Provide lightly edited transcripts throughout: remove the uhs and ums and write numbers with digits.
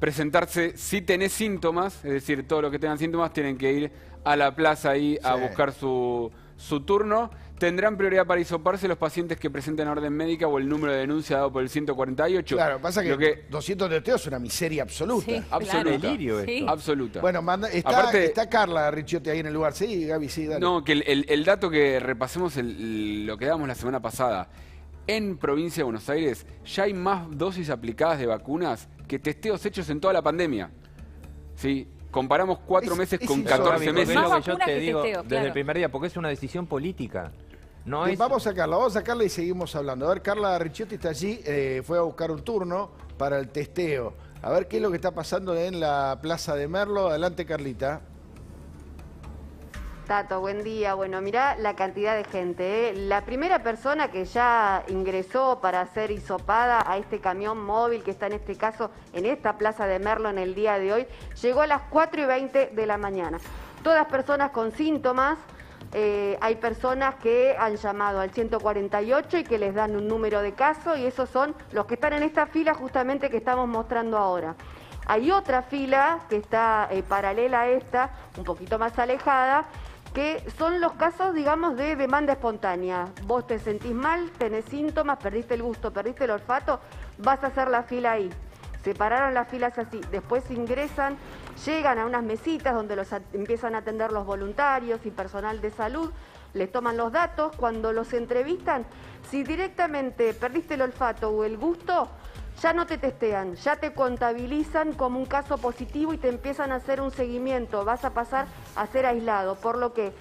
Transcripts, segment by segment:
presentarse si tenés síntomas, es decir, todos los que tengan síntomas tienen que ir a la plaza ahí a buscar su turno. Tendrán prioridad para hisoparse los pacientes que presenten orden médica o el número de denuncia dado por el 148. Claro, pasa que 200 testeos es una miseria absoluta. Sí, absoluta. claro. Delirio esto. Sí. Absoluta. Bueno, Aparte, está Carla Ricciotti ahí en el lugar. Sí, Gaby, sí, dale. no, que el dato que repasemos, lo que damos la semana pasada, en provincia de Buenos Aires ya hay más dosis aplicadas de vacunas que testeos hechos en toda la pandemia. ¿Sí? Comparamos 4 meses con 14 meses. Es lo que yo vacunas te que digo testeo, desde claro. el primer día, porque es una decisión política. No es... Vamos a sacarla y seguimos hablando. A ver, Carla Ricciotti está allí, fue a buscar un turno para el testeo. A ver qué es lo que está pasando en la Plaza de Merlo. Adelante, Carlita. Tato, buen día. Bueno, mirá la cantidad de gente, ¿eh? La primera persona que ya ingresó para ser hisopada a este camión móvil que está en este caso en esta Plaza de Merlo en el día de hoy, llegó a las 4:20 de la mañana. Todas personas con síntomas. Hay personas que han llamado al 148 y que les dan un número de caso y esos son los que están en esta fila justamente que estamos mostrando ahora. Hay otra fila que está paralela a esta, un poquito más alejada, que son los casos, digamos, de demanda espontánea. Vos te sentís mal, tenés síntomas, perdiste el gusto, perdiste el olfato, vas a hacer la fila ahí. Separaron las filas así, después ingresan, llegan a unas mesitas donde los empiezan a atender los voluntarios y personal de salud, les toman los datos, cuando los entrevistan, si directamente perdiste el olfato o el gusto, ya no te testean, ya te contabilizan como un caso positivo y te empiezan a hacer un seguimiento, vas a pasar a ser aislado, por lo que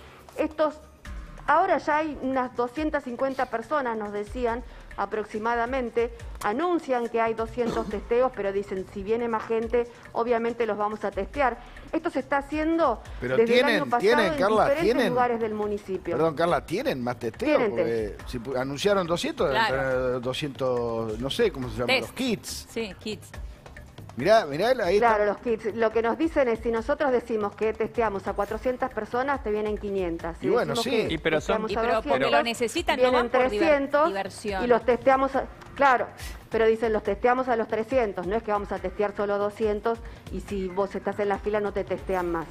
ahora ya hay unas 250 personas, nos decían, aproximadamente, anuncian que hay 200 testeos, pero dicen, si viene más gente, obviamente los vamos a testear. Esto se está haciendo desde el año pasado en Carla, diferentes lugares del municipio. Perdón, Carla, ¿tienen más testeos? Tienen Porque si anunciaron 200, Claro. 200, no sé cómo se llaman, Test. los kits. Sí, kits. Mirá, ahí Claro, está. los kits. Lo que nos dicen es, si nosotros decimos que testeamos a 400 personas, te vienen 500. Si Y bueno, decimos sí. que Y pero son- testeamos Y a pero 200, porque lo necesitan, no vienen van por 300 diversión. y los testeamos, claro, pero dicen los testeamos a los 300, no es que vamos a testear solo 200 y si vos estás en la fila no te testean más.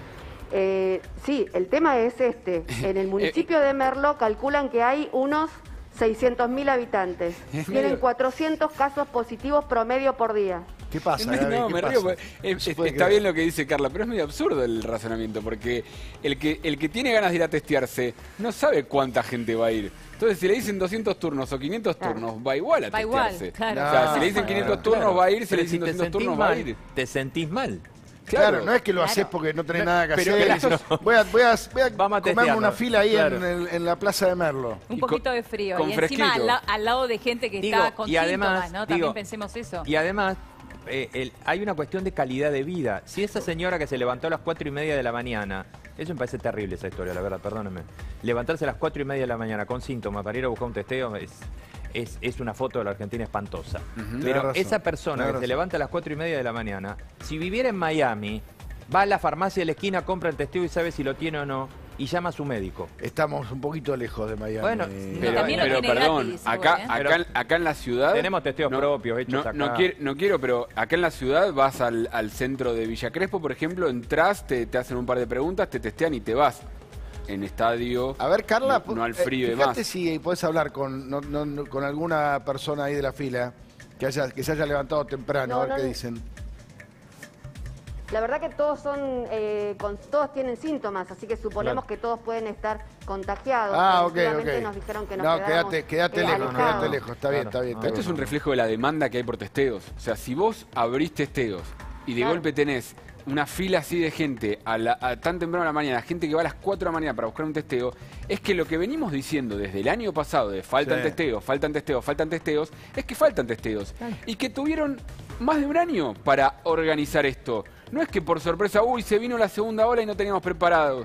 Sí, el tema es este. En el municipio de Merlo calculan que hay unos 600.000 habitantes. Tienen 400 casos positivos promedio por día. ¿Qué pasa, Gaby? No, ¿Qué me pasa? río. No se puede Está creer. bien lo que dice Carla, pero es medio absurdo el razonamiento, porque el que tiene ganas de ir a testearse no sabe cuánta gente va a ir. Entonces, si le dicen 200 turnos o 500 turnos, va igual a Va igual, testearse. claro. O sea, si No, le dicen 500 turnos, Claro. va a ir. Si Pero le dicen te 200 sentís turnos, va a mal, ir. te sentís mal. Claro, no es que lo Claro. haces porque no tenés nada que pero hacer. esto es- Voy a Vamos a comerme testearlo. una fila ahí Claro. en la Plaza de Merlo. Un Y poquito con- de frío. con Y encima fresquito. al lado de gente que Digo, está con y además, síntomas, ¿no? También digo, pensemos eso. Y además, hay una cuestión de calidad de vida. Si esa señora que se levantó a las 4:30 de la mañana, eso me parece terrible esa historia, la verdad, perdónenme. Levantarse a las 4:30 de la mañana con síntomas para ir a buscar un testeo es una foto de la Argentina espantosa. Tenés Pero razón, esa persona tenés que se razón. levanta a las 4:30 de la mañana, si viviera en Miami, va a la farmacia de la esquina, compra el testeo y sabe si lo tiene o no, y llama a su médico. Estamos un poquito lejos de Miami. Bueno, Pero, también lo pero tiene perdón, gratis, acá, igual, ¿eh? acá en la ciudad... Tenemos testeos propios hechos acá. No quiero, pero acá en la ciudad vas al centro de Villa Crespo, por ejemplo, entras, te hacen un par de preguntas, te testean y te vas. En estadio, A ver, Carla, no al frío y fíjate demás. si podés hablar con alguna persona ahí de la fila que se haya levantado temprano, No, a ver no, qué no. dicen. La verdad que todos todos tienen síntomas, así que suponemos que todos pueden estar contagiados. Ah, ok, Efectivamente ok. nos dijeron que nos No, quedáramos, quédate lejos, alejados. quédate lejos. Está bien, Claro. está bien. Ah, está Esto es bien. un reflejo de la demanda que hay por testeos. O sea, si vos abrís testeos y de Claro. golpe tenés una fila así de gente a tan temprano a la mañana, gente que va a las 4 de la mañana para buscar un testeo, es que lo que venimos diciendo desde el año pasado de faltan Sí. testeos, faltan testeos, faltan testeos, es que faltan testeos. Y que tuvieron más de un año para organizar esto. No es que por sorpresa, uy, se vino la segunda ola y no teníamos preparado.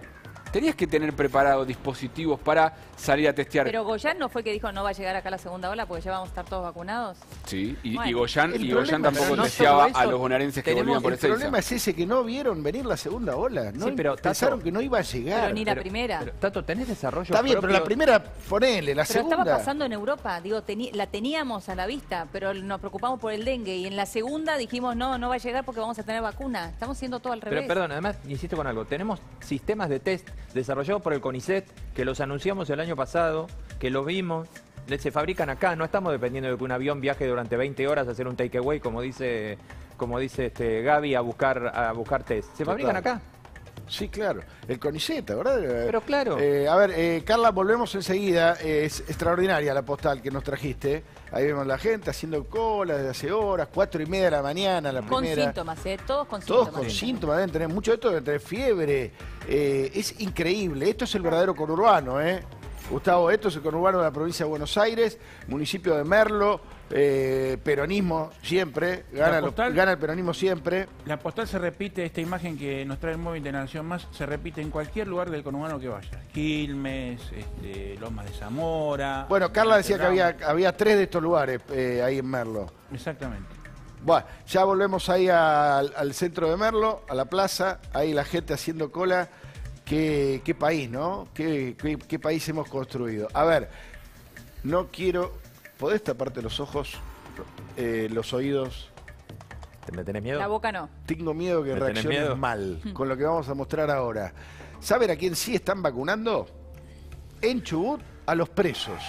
tenías que tener preparados dispositivos para salir a testear. Pero Goyan no fue que dijo no va a llegar acá la segunda ola porque ya vamos a estar todos vacunados. Sí, y Bueno. Goyan El problema tampoco es no testeaba solo eso, a los bonaerenses que tenemos- volvían por El Ezeiza. problema es ese, que no vieron venir la segunda ola. No Sí, pero, pensaron Tato, que no iba a llegar. Pero ni la primera. Pero, Tato, ¿tenés desarrollo Está bien, pero la propio? primera, ponele, la Pero segunda. estaba pasando en Europa, digo, la teníamos a la vista, pero nos preocupamos por el dengue y en la segunda dijimos no va a llegar porque vamos a tener vacuna. Estamos haciendo todo al revés. Pero perdón, además, insisto con algo, tenemos sistemas de test desarrollados por el CONICET, que los anunciamos el año pasado, que los vimos, se fabrican acá, no estamos dependiendo de que un avión viaje durante 20 horas a hacer un takeaway, como dice Gaby, a buscar test. Se fabrican Total. acá. Sí, claro. El CONICET, ¿verdad? Pero claro. A ver, Carla, volvemos enseguida. Es extraordinaria la postal que nos trajiste. Ahí vemos la gente haciendo cola desde hace horas, 4:30 de la mañana, la Con primera. síntomas, todos con Todos síntomas. con síntomas, deben tener mucho de esto, deben tener fiebre. Es increíble. Esto es el verdadero conurbano, ¿eh? Gustavo, esto es el conurbano de la provincia de Buenos Aires, municipio de Merlo, peronismo siempre, gana el peronismo siempre. La postal se repite, esta imagen que nos trae el móvil de La Nación Más, se repite en cualquier lugar del conurbano que vaya. Quilmes, Lomas de Zamora. Bueno, Carla decía que Ramos. había 3 de estos lugares ahí en Merlo. Exactamente. Bueno, ya volvemos ahí al centro de Merlo, a la plaza, ahí la gente haciendo cola. Qué país, ¿no? Qué país hemos construido. A ver, no quiero... ¿Podés taparte los ojos, los oídos? ¿Me tenés miedo? La boca no. Tengo miedo que ¿Me tenés reacciones miedo? mal con lo que vamos a mostrar ahora. ¿Saben a quién sí están vacunando? En Chubut, a los presos.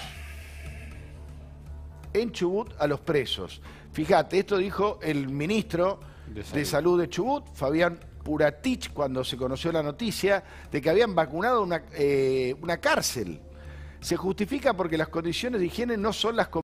En Chubut, a los presos. Fíjate, esto dijo el ministro de Salud de Chubut, Fabián Puratich, cuando se conoció la noticia de que habían vacunado una cárcel. Se justifica porque las condiciones de higiene no son las